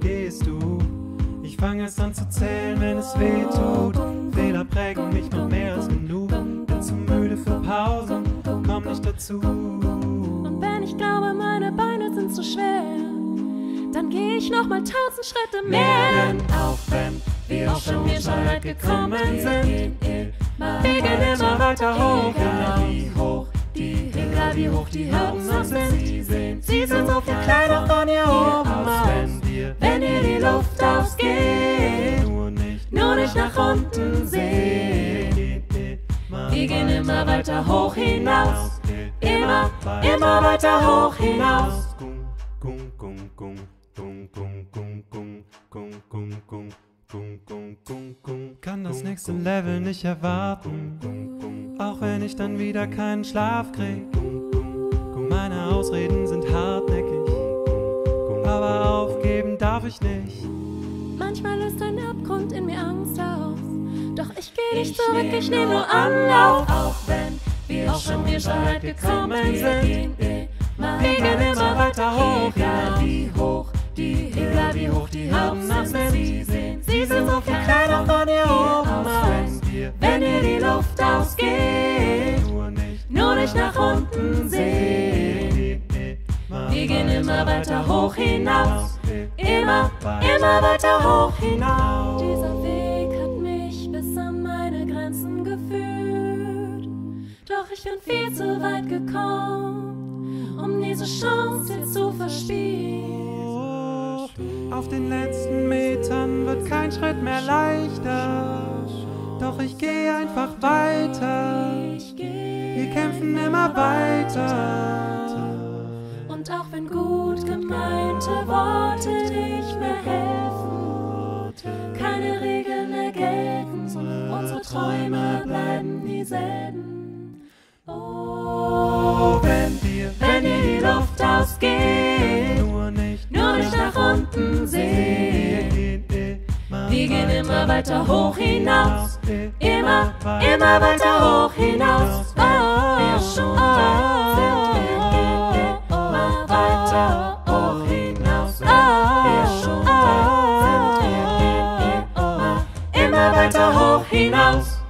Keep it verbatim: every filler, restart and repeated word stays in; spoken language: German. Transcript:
gehst du. Ich fange erst an zu zählen, wenn es weh tut. Fehler prägen mich noch mehr als genug. Bin zu müde für Pausen, komm nicht dazu. Und wenn ich glaube, meine Beine sind zu schwer, dann gehe ich noch mal tausend Schritte mehr. Denn auch wenn wir auch schon hier so weit gekommen sind, wir gehen immer weiter hoch. Egal wie hoch die, egal wie hoch die Hürden noch sind, sie sind, sie sind so viel kleiner von hier oben aus. Wenn wir, wenn ihr die Luft ausgeht, nur nicht, nur nicht nach unten seht. Wir gehen immer weiter hoch hinaus, immer, immer weiter hoch hinaus. Kann das nächste Level nicht erwarten, auch wenn ich dann wieder keinen Schlaf krieg. Meine Ausreden sind hartnäckig, aber aufgeben darf ich nicht. Manchmal löst ein Abgrund in mir Angst aus, doch ich geh nicht zurück, ich nehm nur Anlauf. Auch wenn wir auch schon hier so weit gekommen sind, wir gehen immer weiter hoch. Egal wie hoch die, egal wie hoch die Hürden noch sind, sie sind, sie sind so viel kleiner von hier oben aus. Wenn ihr die Luft ausgeht, nur nicht, nur nicht nach unten seht. Wir gehen immer weiter hoch hinaus, immer, immer weiter hoch hinaus. Dieser Weg hat mich bis an meine Grenzen geführt, doch ich bin viel zu weit gekommen, um diese Chance jetzt zu verspielen. Auf den letzten Metern wird kein Schritt mehr leichter, doch ich gehe einfach weiter. Wir kämpfen immer weiter. Und auch wenn gut gemeinte Worte nicht mehr helfen, keine Regeln mehr gelten, unsere Träume bleiben dieselben. Oh, wenn wir, wenn ihr die Luft ausgeht, nur nicht, nur nicht nach unten seht. Wir gehen immer weiter hoch hinaus, immer, immer weiter hoch hinaus. Oh, wir schon sind, wir gehen immer weiter hoch hinaus. Oh, wir schon sind, wir gehen immer, immer weiter hoch hinaus.